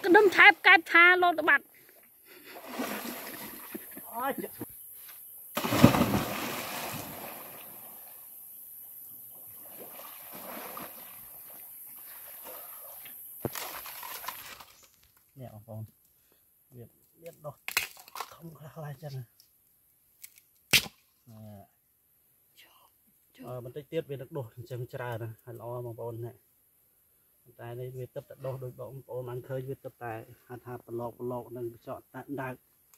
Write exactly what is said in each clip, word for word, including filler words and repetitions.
cái đâm thép cái tha lô tao bật nè con biết biết đâu không có lại chân ờ mình tiết về được đồ chân trà nè hay lo bằng bồn này tại đây về tập đồ đôi bóng bồn ăn khơi về tập tại hạt hạt lọc lọc nên chọn tận đại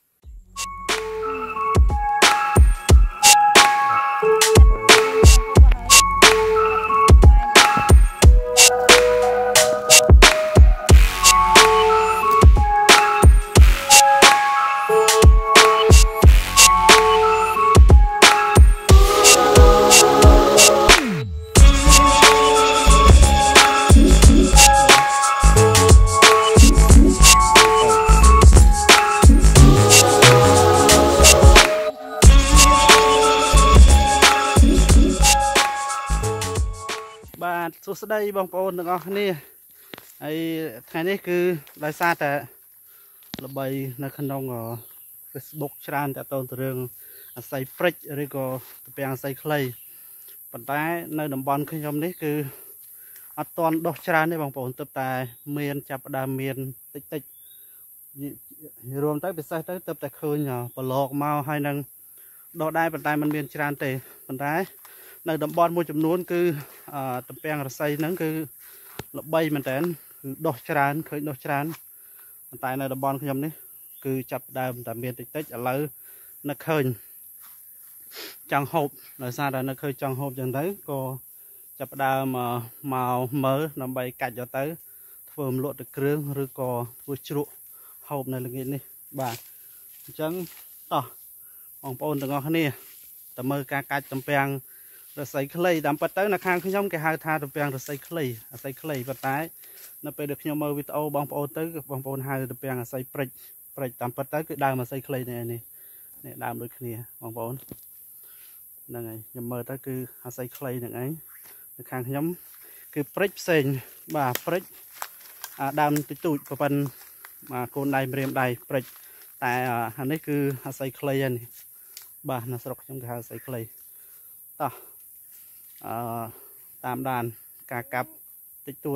sốสดีบางปอนนึกออกนี่ไอ้ไทยนี่คือรายซาแต่ระบายในขนมอ๋อ Facebook ชราญแต่ตอนเรื่องใส่ฟริชหรือก็เปียงใส่คลายปัจจัยในดำบอลขยมนี่คืออัตอนดอกชราญนี่บางปอนตับแต่เมียนจับดามเมียนติ๊กติ๊กรวมตั้งเป็นใส่ตั้งตับแต่คืนเหรอปลอกเมาให้นังดอกได้ปัจจัยมันเมียนชราญเตะปัจจัยในดำบอลมูจำนวนคือตะเปียงระไซนั่นคือระบายมันแต่คือดอกจานเคยดอกจานแต่ในดำบอลขยมนี่คือจับได้แต่เมียนติ๊กติ๊กอะไรนักเคยจังหอบในซาดานักเคยจังหอบอย่างไรก็จับได้มาเมาเมื่อนำใบกัดจะเตะเฟิร์มลวดตะเกียงหรือก็วุ้ยจุหอบในเรื่องนี้บ่าจังต่อของปนต่างกันนี่แต่เมื่อการกัดตะเปียงเราใส่คลีดำปัดเต้นข้างขยมแกหาทาตะเปียงเราใส่คลีใส่คลีปัดท้ายนั่นไปเด็กขยมมือวิตโอบางปอนเต้บางปอนหาตะเปียงใส่ปริปริดำปัดเต้ก็ได้มาใส่คลีเนี่ยนี่เนี่ยดำโดยขี้บางปอนนั่นไงยมมือเต้คือใส่คลีอย่างไงข้างขยมคือปริเซนบ่าปริดำติดตุ่ยประพันมาโคนได้เรียมได้ปริแต่อันนี้คือใส่คลีนี่บ่าน่าสนุกขยมคือใส่คลีต่อตามด่านกากับติดตัว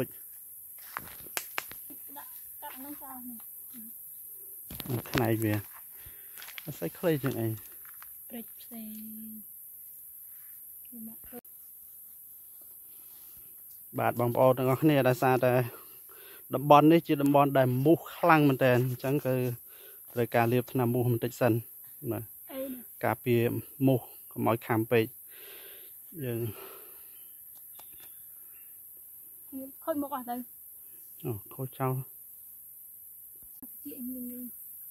ขนาดเบียใส่คลีจังไงบาดบางปอตั้งเนี่ยได้ซาแต่ดับบอลนี่จีดับบอลได้มุกคลั่งมันแต่จังคือรายการเรียบนำมุกมันติดสันนะกาเปียมุกก็มอยคำไปยัง khôi một à đây ờ khôi trâu chị anh nhìn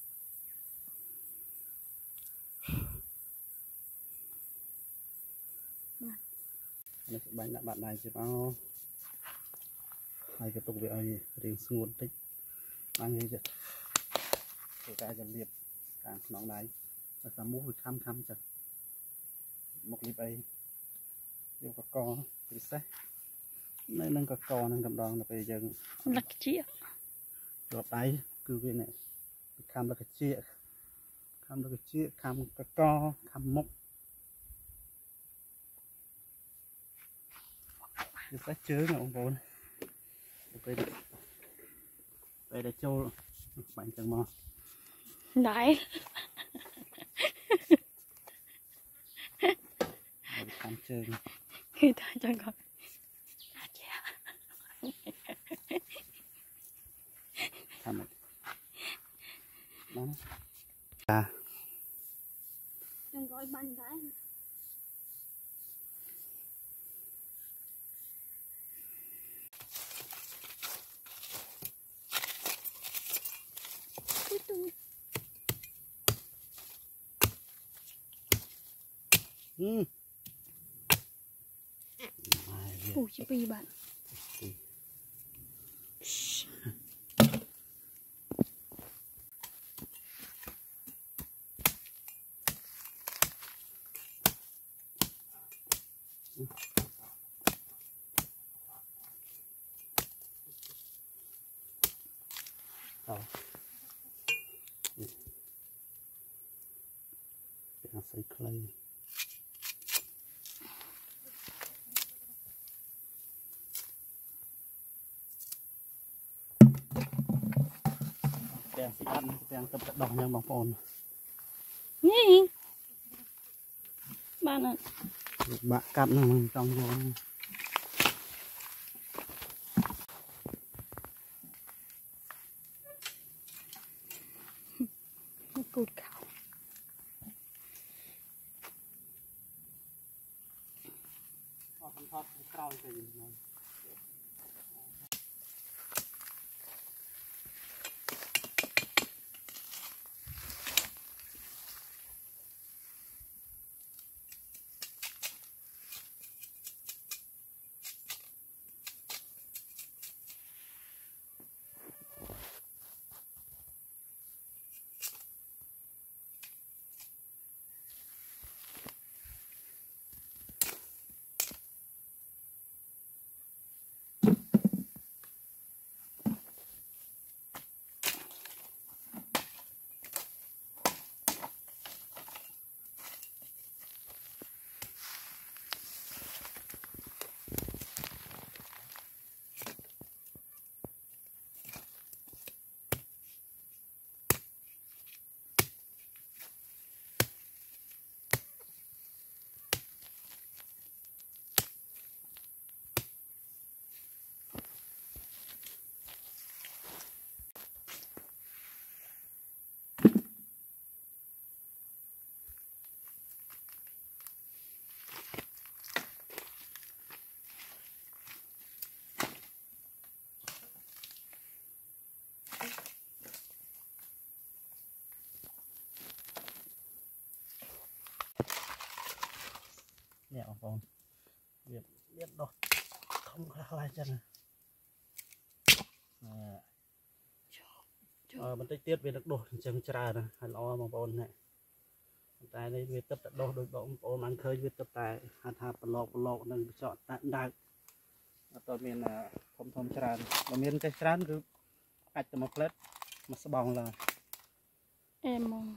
đi bạn đã bạn này chỉ bao hai cái tục về ai riêng nguồn tích mang như vậy rồi cái dần liệp càng nóng đáy và ta mua được khăm khăm chặt một liệp ấy yêu có co thì sẽ nơi nâng có co nâng cầm đòn là bây giờ là cái chia đọt đáy cứ cái này khăm là cái chia khăm là cái chia khăm cái co khăm mốc thì sẽ chứa ngọn vốn đây đây đây là châu bạn chẳng mò đấy khám chơi người ta chẳng có thăm đó à đừng gọi bánh đấy ừ ủi chị bì bạn Đó. Để xây clay. Bèn xịt ăn, bèn tập đọc nha bằng phồn. Nhỉ? Bạn ạ. Bạn cắt nó trong rồi. Cụt khảo. Thoát thoát trao cái gì này. Nè bằng phồn. Biết biết đâu. Không có lại chân. À. Ờ, mình tích tiết về được đồ chân trà nè, hay lo bằng phồn này. Tại đây về tập đồ đôi bóng phồn ăn khơi về tập tại hạt hạt lọc lọc nâng chọn tạm đại. Tôi miền là thông thông trà. Và miền cái trà cứ cách từ một plết mà sẽ bong là Em mong.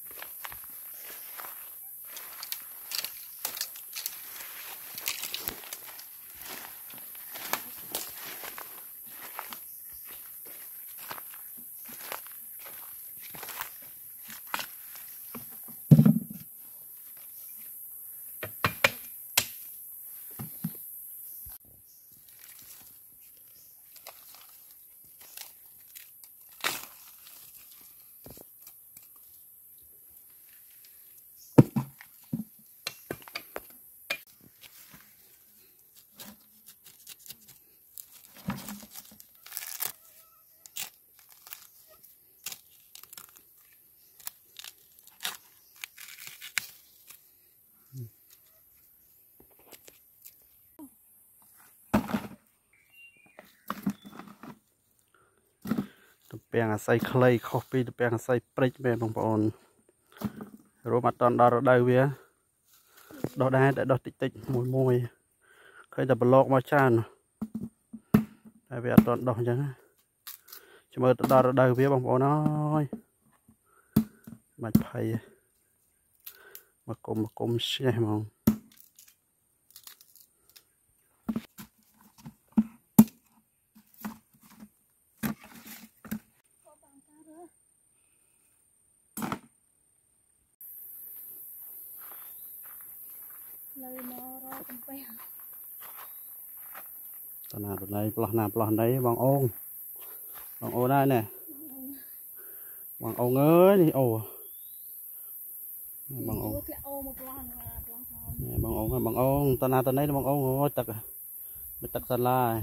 Bèn xây clay coffee bèn xây brick bèn bằng phồn. Rồi mặt toàn đo đầu vía. Đo đá để đo tích tích mùi mùi. Khơi tập lọc mà chan. Đây vía toàn đo chẳng. Chứ mơ đo đầu vía bằng phồn ơi. Mạch phải. Mà cùng mà cùng xe mong. Lời nó rõ tầm bèn. Tao nào tụi này plot nào plot đấy bằng ôn. Bằng ôn đây nè. Bằng ôn ơi đi ồ. Bằng ôn. Nè, bằng ôn bằng ôn tao nào tao đấy bằng ôn ngồi tật. Mới tật sân lai.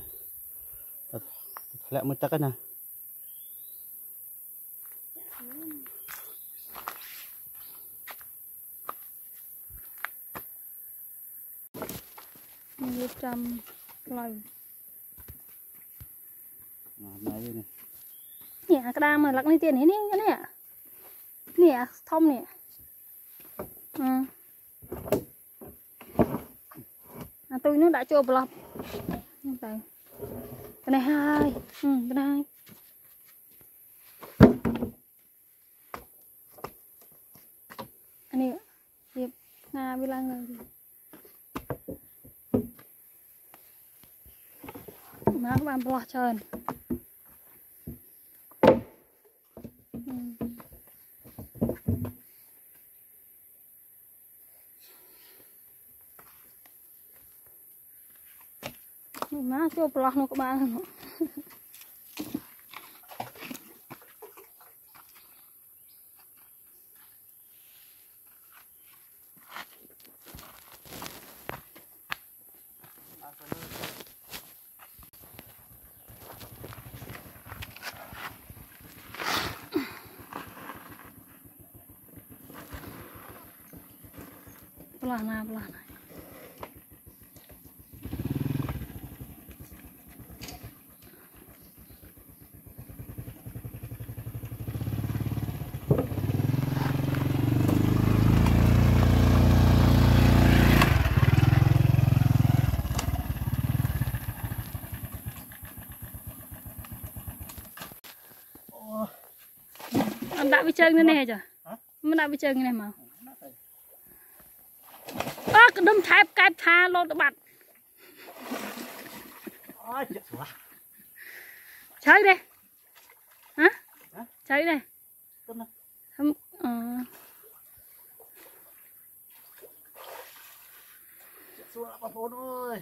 Lẹ mới tật cái nè. Một trăm lần. Này này. Nè cái đam mà lắc lên tiền hết nè nè. Nè thông nè. Ừ. À, tôi nó đã cho blog. Cái này hai. Ừ, cái này. đam bò trơn má cho bò nó các bạn pelana pelana anh đã bị chơi như này chưa? Mình đã bị chơi như này mà. Ơ cái đâm thép cái tha lột bạt. Chơi đây. Hả? Chơi đây. Không ờ xuống là phone ơi.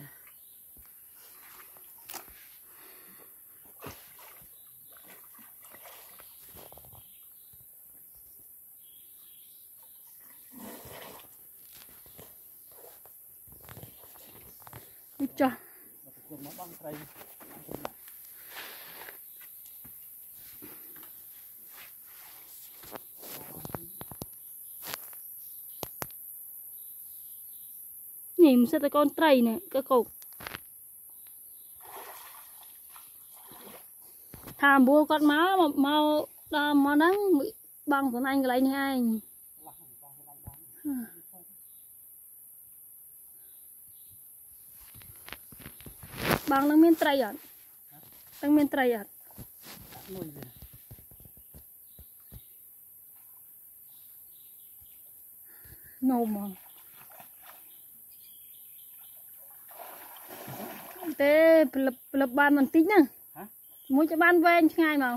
cho nhìn sẽ là con trai này cái cục tham bua con má mà mau mà nắng bằng của anh cái này anh bằng đang miên trai à đang miên trai à nâu mà thế lập lập bàn bằng tính nè muốn cho ban ven ngay mà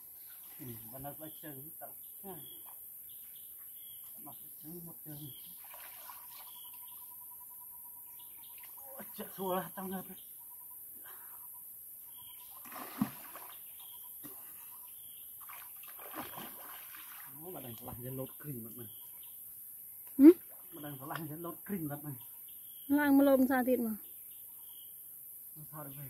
chạy xua ra trong ngập nó mà đang làm dân lót kinh mặt mình mà đang làm dân lót kinh mặt mình nó ăn mà lôm sao thịt mà nó sao được vậy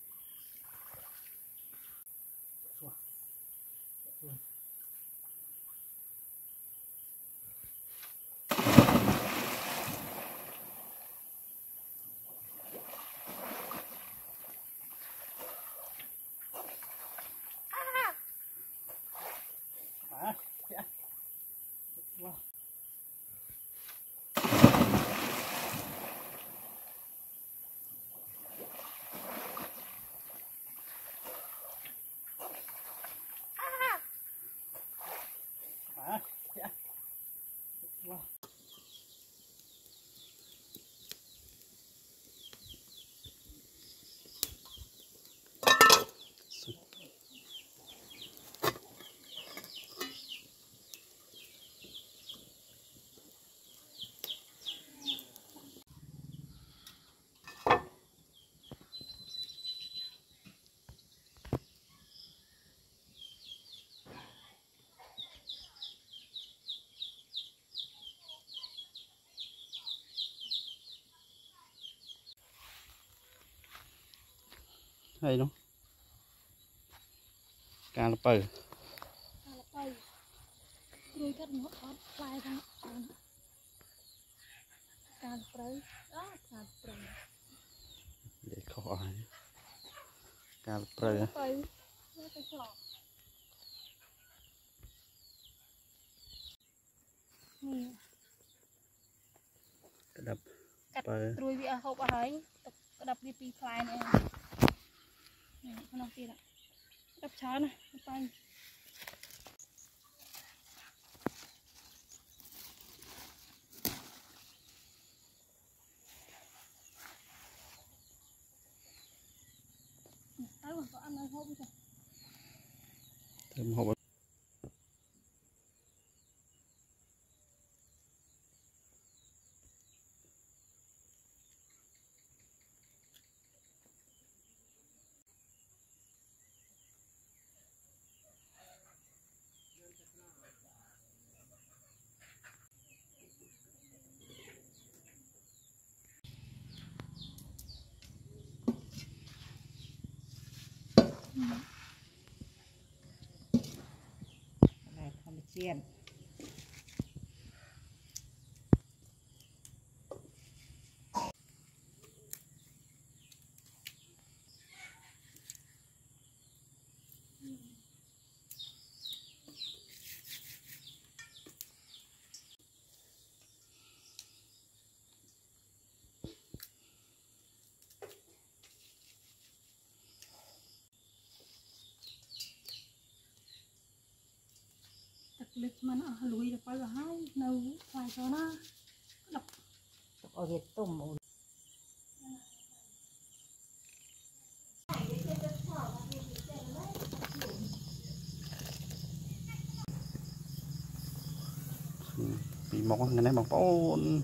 hay đúng cà lấp bờ rồi cắt nó hot fly thằng cà bờ đó cà bờ để khó ai cà lấp bờ đập cắt bờ rồi bị hộp ở đấy đập đi pi fly này này nó kia đó đập chó này tay tao thêm hộp chiên lịch mà nó lùi được bao giờ hai nấu vài cho nó đập ở Việt tôm ổn bị một ngày nay một bốn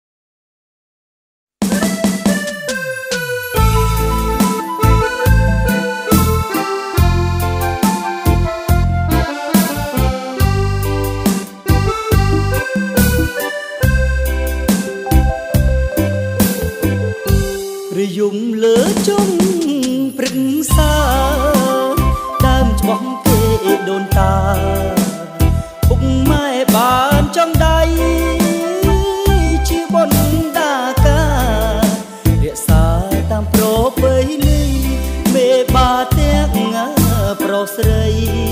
dùng lửa chung prừng xa đam chóng kê đồn ta bụng mai bàn trong đáy chi bon đa ca địa xa tam pro với ly mê ba tiếng pro srei